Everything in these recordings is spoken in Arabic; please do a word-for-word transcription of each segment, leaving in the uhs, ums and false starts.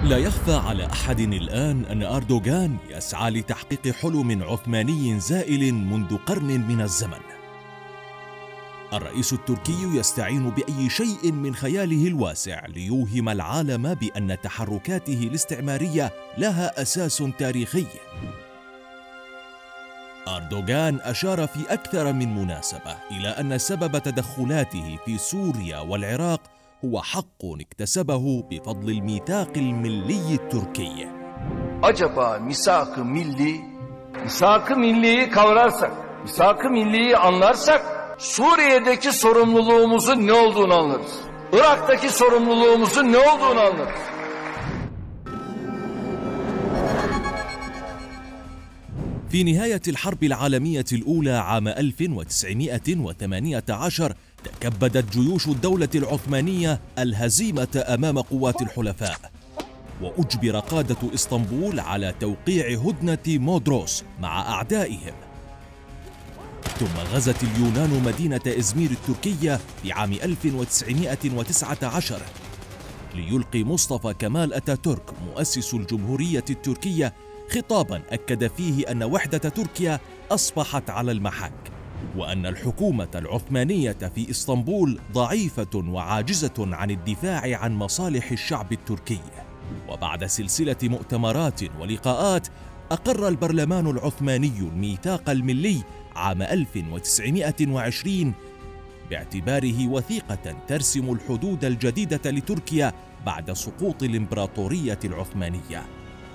لا يخفى على أحد الآن أن أردوغان يسعى لتحقيق حلم عثماني زائل منذ قرن من الزمن. الرئيس التركي يستعين بأي شيء من خياله الواسع ليوهم العالم بأن تحركاته الاستعمارية لها أساس تاريخي. أردوغان أشار في أكثر من مناسبة إلى أن سبب تدخلاته في سوريا والعراق هو حق اكتسبه بفضل الميثاق الملي التركي. Acaba misak-ı milli, misak-ı milliyi kavrarsak, misak-ı milliyi anlarsak Suriye'deki sorumluluğumuzun ne olduğunu anlarız. Irak'taki sorumluluğumuzun ne olduğunu anlarız. في نهاية الحرب العالمية الأولى عام ألف وتسعمائة وثمانية عشر تكبدت جيوش الدولة العثمانية الهزيمة أمام قوات الحلفاء، وأجبر قادة إسطنبول على توقيع هدنة مودروس مع أعدائهم. ثم غزت اليونان مدينة إزمير التركية في عام ألف وتسعمائة وتسعة عشر ليلقي مصطفى كمال أتاتورك مؤسس الجمهورية التركية خطابا أكد فيه أن وحدة تركيا أصبحت على المحك، وأن الحكومة العثمانية في إسطنبول ضعيفة وعاجزة عن الدفاع عن مصالح الشعب التركي. وبعد سلسلة مؤتمرات ولقاءات أقر البرلمان العثماني الميثاق الملي عام ألف وتسعمائة وعشرين باعتباره وثيقة ترسم الحدود الجديدة لتركيا بعد سقوط الإمبراطورية العثمانية.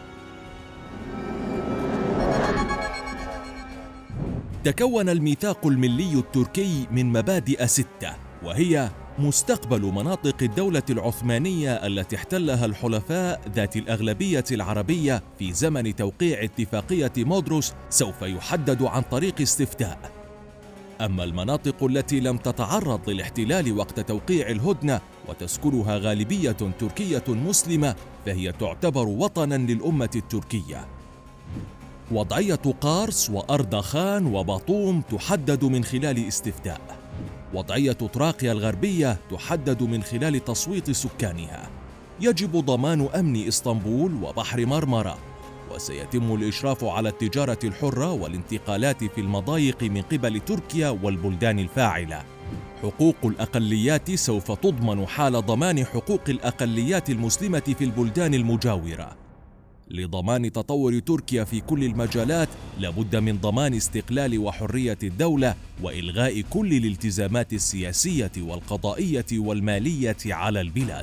تكون الميثاق الملي التركي من مبادئ ستة، وهي مستقبل مناطق الدولة العثمانية التي احتلها الحلفاء ذات الأغلبية العربية في زمن توقيع اتفاقية مودروس سوف يحدد عن طريق استفتاء. أما المناطق التي لم تتعرض للاحتلال وقت توقيع الهدنة وتسكنها غالبية تركية مسلمة فهي تعتبر وطناً للأمة التركية. وضعية قارس وأردخان وباطوم تحدد من خلال استفتاء. وضعية تراقيا الغربية تحدد من خلال تصويت سكانها. يجب ضمان أمن إسطنبول وبحر مرمرة، وسيتم الإشراف على التجارة الحرة والانتقالات في المضايق من قبل تركيا والبلدان الفاعلة. حقوق الأقليات سوف تضمن حال ضمان حقوق الأقليات المسلمة في البلدان المجاورة. لضمان تطور تركيا في كل المجالات لابد من ضمان استقلال وحرية الدولة وإلغاء كل الالتزامات السياسية والقضائية والمالية على البلاد.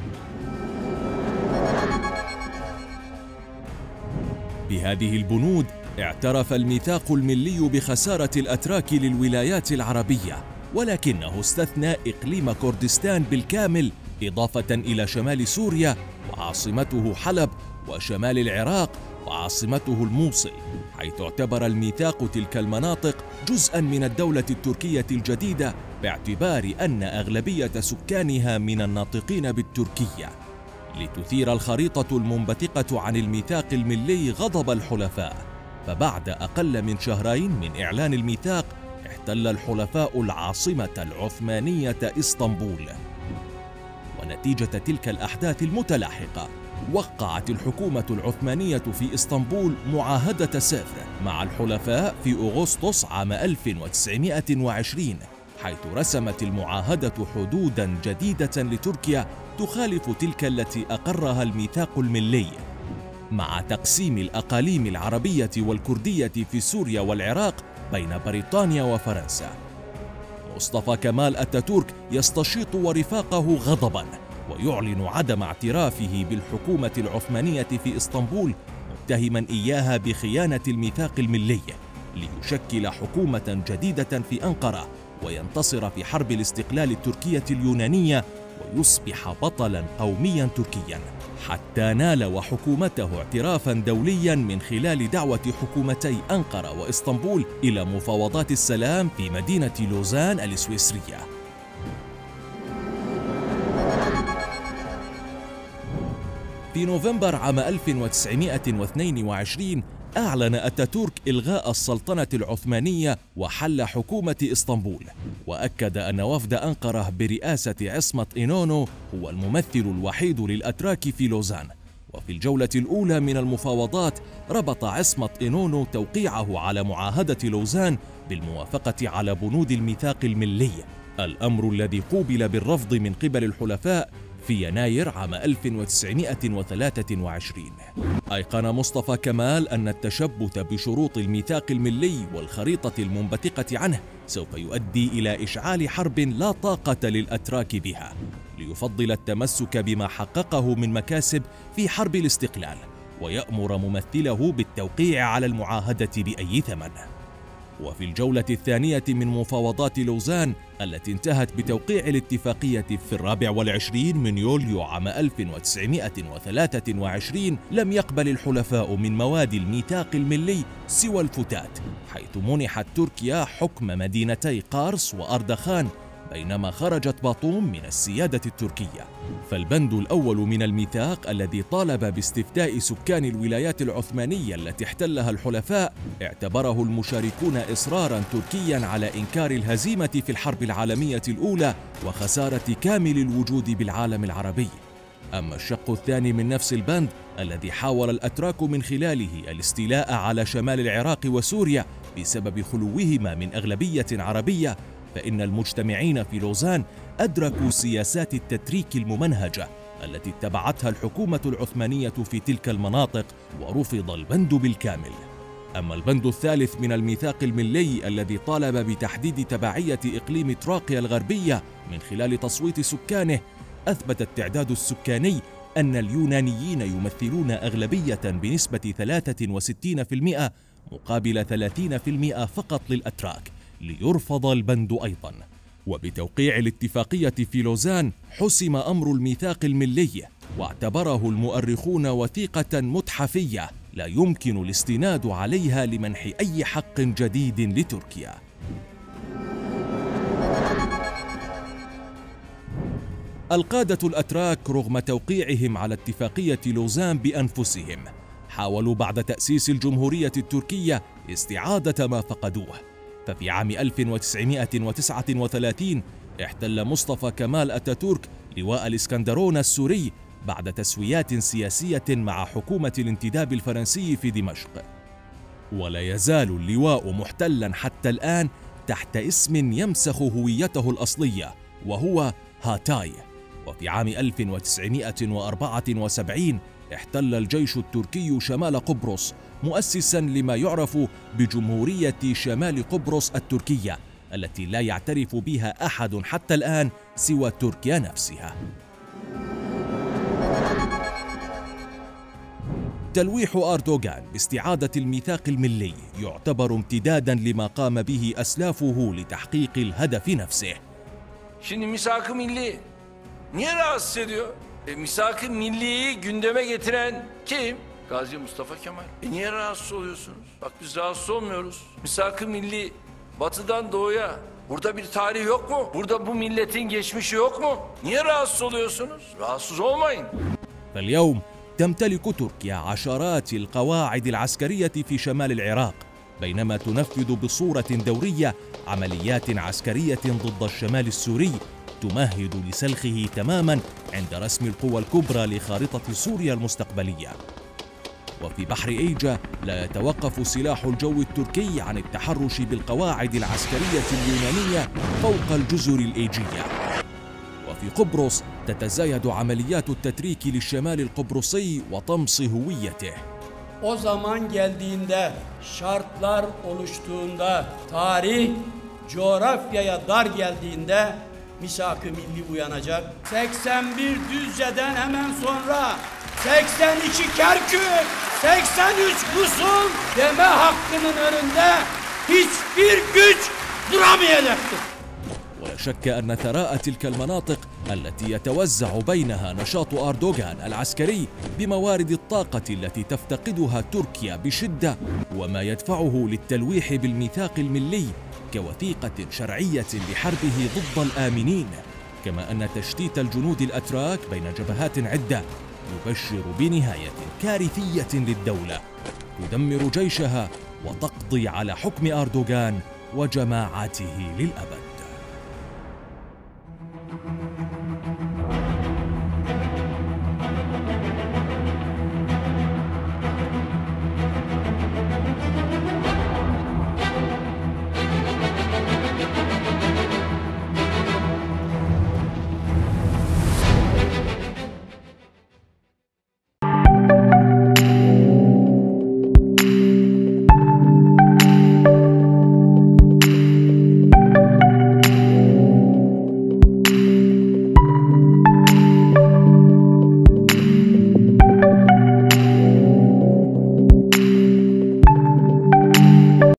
بهذه البنود اعترف الميثاق الملي بخسارة الأتراك للولايات العربية، ولكنه استثنى إقليم كردستان بالكامل إضافة إلى شمال سوريا وعاصمته حلب وشمال العراق وعاصمته الموصل، حيث اعتبر الميثاق تلك المناطق جزءاً من الدولة التركية الجديدة باعتبار أن أغلبية سكانها من الناطقين بالتركية. لتثير الخريطة المنبثقة عن الميثاق الملي غضب الحلفاء، فبعد أقل من شهرين من إعلان الميثاق احتل الحلفاء العاصمة العثمانية إسطنبول. ونتيجة تلك الأحداث المتلاحقة وقعت الحكومة العثمانية في إسطنبول معاهدة سيفر مع الحلفاء في أغسطس عام ألف وتسعمائة وعشرين، حيث رسمت المعاهدة حدوداً جديدة لتركيا تخالف تلك التي أقرها الميثاق الملي، مع تقسيم الأقاليم العربية والكردية في سوريا والعراق بين بريطانيا وفرنسا. مصطفى كمال أتاتورك يستشيط ورفاقه غضباً ويعلن عدم اعترافه بالحكومة العثمانية في إسطنبول، متهما إياها بخيانة الميثاق الملي، ليشكل حكومة جديدة في أنقرة وينتصر في حرب الاستقلال التركية اليونانية ويصبح بطلاً قومياً تركياً، حتى نال وحكومته اعترافاً دولياً من خلال دعوة حكومتي أنقرة وإسطنبول إلى مفاوضات السلام في مدينة لوزان السويسرية. في نوفمبر عام ألف وتسعمائة واثنين وعشرين أعلن أتاتورك إلغاء السلطنة العثمانية وحل حكومة إسطنبول، وأكد أن وفد أنقرة برئاسة عصمت إنونو هو الممثل الوحيد للأتراك في لوزان، وفي الجولة الأولى من المفاوضات ربط عصمت إنونو توقيعه على معاهدة لوزان بالموافقة على بنود الميثاق الملي، الأمر الذي قوبل بالرفض من قبل الحلفاء في يناير عام ألف وتسعمائة وثلاثة وعشرين. أيقن مصطفى كمال أن التشبث بشروط الميثاق الملي والخريطة المنبثقة عنه سوف يؤدي إلى إشعال حرب لا طاقة للأتراك بها، ليفضل التمسك بما حققه من مكاسب في حرب الاستقلال، ويأمر ممثله بالتوقيع على المعاهدة بأي ثمن. وفي الجولة الثانية من مفاوضات لوزان التي انتهت بتوقيع الاتفاقية في الرابع والعشرين من يوليو عام ألف وتسعمائة وثلاثة وعشرين، لم يقبل الحلفاء من مواد الميثاق الملي سوى الفتات، حيث منحت تركيا حكم مدينتي قارس وأردخان، بينما خرجت باطوم من السيادة التركية. فالبند الأول من الميثاق الذي طالب باستفتاء سكان الولايات العثمانية التي احتلها الحلفاء اعتبره المشاركون إصرارا تركيا على إنكار الهزيمة في الحرب العالمية الأولى وخسارة كامل الوجود بالعالم العربي. أما الشق الثاني من نفس البند الذي حاول الأتراك من خلاله الاستيلاء على شمال العراق وسوريا بسبب خلوهما من أغلبية عربية، فإن المجتمعين في لوزان أدركوا سياسات التتريك الممنهجة التي اتبعتها الحكومة العثمانية في تلك المناطق، ورفض البند بالكامل. أما البند الثالث من الميثاق الملي الذي طالب بتحديد تبعية إقليم تراقيا الغربية من خلال تصويت سكانه، أثبت التعداد السكاني أن اليونانيين يمثلون أغلبية بنسبة ثلاثة وستين بالمئة مقابل ثلاثين بالمئة فقط للأتراك، ليرفض البند أيضا. وبتوقيع الاتفاقية في لوزان حسم أمر الميثاق الملي، واعتبره المؤرخون وثيقة متحفية لا يمكن الاستناد عليها لمنح أي حق جديد لتركيا. القادة الأتراك رغم توقيعهم على اتفاقية لوزان بأنفسهم حاولوا بعد تأسيس الجمهورية التركية استعادة ما فقدوه. ففي عام ألف وتسعمائة وتسعة وثلاثين احتل مصطفى كمال أتاتورك لواء الإسكندرون السوري بعد تسويات سياسية مع حكومة الانتداب الفرنسي في دمشق، ولا يزال اللواء محتلا حتى الآن تحت اسم يمسخ هويته الأصلية وهو هاتاي. وفي عام ألف وتسعمائة وأربعة وسبعين احتل الجيش التركي شمال قبرص، مؤسسا لما يعرف بجمهورية شمال قبرص التركية، التي لا يعترف بها أحد حتى الآن سوى تركيا نفسها. تلويح أردوغان باستعادة الميثاق الملي يعتبر امتدادا لما قام به أسلافه لتحقيق الهدف نفسه. Şimdi misak-ı milli niye rahatsız ediyor? E, misak-ı milliyi gündeme getiren kim? Gazi Mustafa Kemal. E niye rahatsız oluyorsunuz? Bak biz rahatsız olmuyoruz. Misak-ı milli batıdan doğuya. Burada bir tarih yok mu? Burada bu milletin geçmişi yok mu? Niye rahatsız oluyorsunuz? Rahatsız olmayın. فاليوم تمتلك تركيا عشرات القواعد العسكرية في شمال العراق، بينما تنفذ بصورة دورية عمليات عسكرية ضد الشمال السوري تمهد لسلخه تماما عند رسم القوى الكبرى لخارطة سوريا المستقبلية. وفي بحر إيجا لا يتوقف سلاح الجو التركي عن التحرش بالقواعد العسكرية اليونانية فوق الجزر الإيجية. وفي قبرص تتزايد عمليات التتريك للشمال القبرصي وطمس هويته. O zaman geldiğinde, şartlar oluştuğunda, tarih coğrafyaya dar geldiğinde misak-ı milli uyanacak. seksen bir Düzce'den hemen sonra seksen iki Kerkük, seksen üç Musul deme hakkının önünde hiçbir güç duramayacaktır. ولا شك أن ثراء تلك المناطق التي يتوزع بينها نشاط أردوغان العسكري بموارد الطاقة التي تفتقدها تركيا بشدة، وما يدفعه للتلويح بالميثاق الملي كوثيقة شرعية لحربه ضد الآمنين، كما أن تشتيت الجنود الأتراك بين جبهات عدة يبشر بنهاية كارثية للدولة تدمر جيشها وتقضي على حكم أردوغان وجماعته للأبد.